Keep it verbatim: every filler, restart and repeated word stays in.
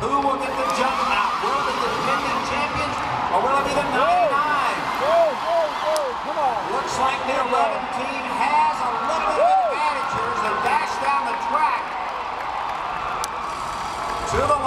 Who will get the jump out? Will it be the defending champions or will it be the ninety-nine? Go, go, go, come on. Looks like the eleven team has a little bit of advantage here as they dash down the track to the